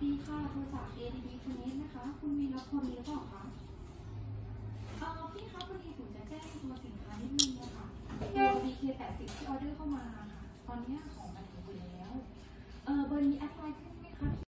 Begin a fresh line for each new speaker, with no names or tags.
ดีค่ะโทรจาก ADD Connect นะคะคุณวีรพลหรือเปล่าคะพี่คะพอดีผมจะแจ้งตัวสินค้านิดนึงนะคะตัว BK80 ที่ออเดอร์เข้ามาค่ะตอนนี้ของมาถึงอยู่แล้วเบอร์นี้แอดไลน์ขึ้น